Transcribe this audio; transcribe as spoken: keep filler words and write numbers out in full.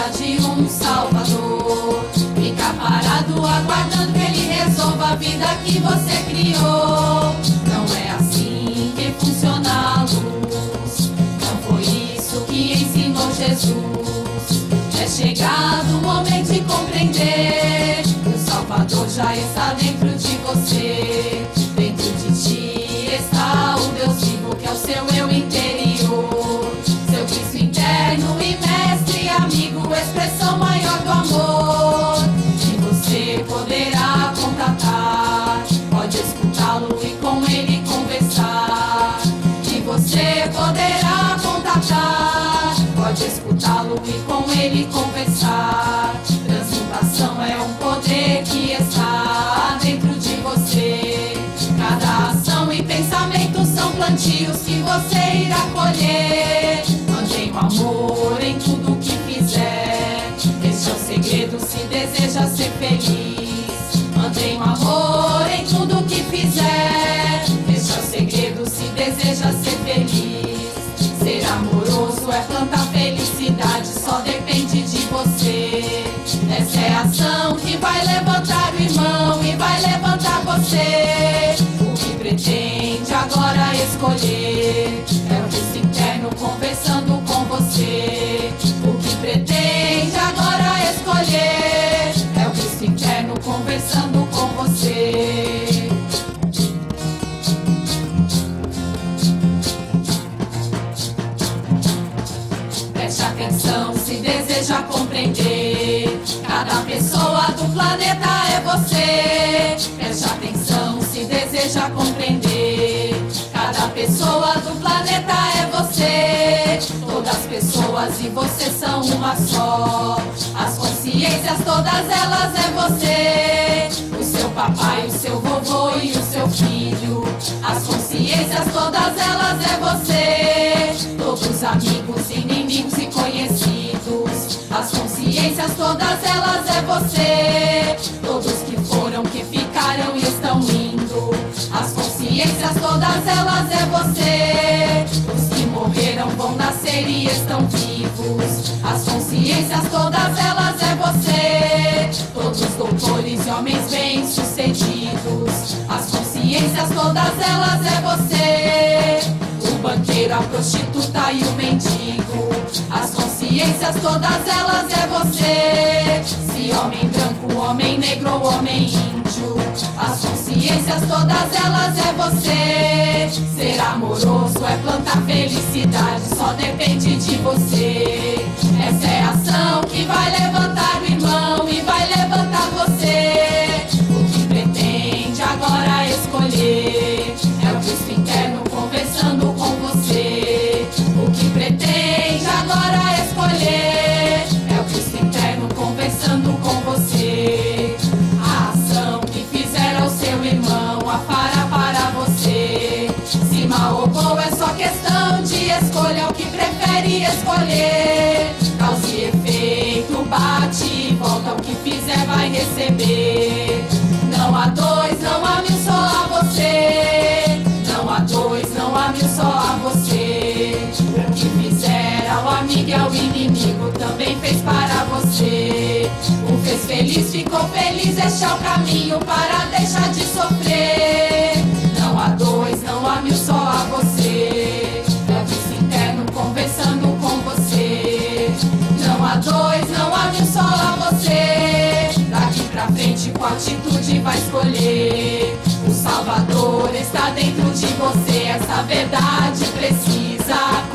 espera de um Salvador. Fica parado aguardando que Ele resolva a vida que você criou. Não é assim que funciona a luz, não foi isso que ensinou Jesus. É chegado o momento de compreender que o Salvador já está dentro de você. Dentro de ti está o Deus vivo que é o seu eu interior. Seu Cristo interno e mestre, amigo, expressão maior do amor. Que você poderá contatar, pode escutá-lo e com ele conversar. Que você poderá contatar, pode escutá-lo e com ele conversar. Transmutação é um poder que está dentro de você. Cada ação e pensamento são plantios que você irá colher. Mantenha o amor em tudo que fizer. Este é o segredo se deseja ser feliz. Mantenha o amor em tudo que fizer. Este é o segredo se deseja ser feliz. Ser amoroso é plantar felicidade, só depende de você. Essa é a ação que vai levantar o irmão e vai levantar você. O que pretende agora escolher é o Cristo interno conversando com você. O que pretende agora escolher é o Cristo interno conversando com você. Preste atenção se deseja compreender. Cada pessoa do planeta é você. Preste atenção se deseja compreender. Cada pessoa do planeta é você. Todas as pessoas e você são uma só. As consciências todas elas é você. O seu papai, o seu vovô e o seu filho. As consciências todas elas é você. Todos amigos, inimigos e conhecidos. As consciências todas elas é você. Todos que foram, que ficaram e estão indo. As consciências todas elas é você. Os que morreram vão nascer e estão vivos. As consciências todas elas é você. Todos doutores e homens bem-sucedidos. As consciências todas elas é você. O banqueiro, a prostituta e o mendigo. As consciências todas elas é você. Se homem branco, homem negro ou homem índio. As consciências todas elas é você. Ser amoroso é plantar felicidade, só depende de você. Essa é a ação que vai levantar o irmão e vai levantar você. O que pretende agora escolher é o Cristo interno conversando com você. O que pretende agora escolher é o Cristo interno conversando com você. A ação que fizer ao seu irmão a fará para você. Se mal ou bom é só questão de escolha, o que prefere escolher. Causa e efeito, bate e volta, o que fizer vai receber. Não há dois, não há mil, só há você. Não há dois, não há mil, só há você. O que fizer ao amigo e ao inimigo também fez para você. O fez feliz, ficou feliz, este é o caminho para deixar de sofrer. Não há dois, não há mil, só há você. É o Cristo interno conversando com você. Não há dois, não há mil, só há você. Daqui pra frente qual atitude vai escolher? O Salvador está dentro de você. Essa verdade precisa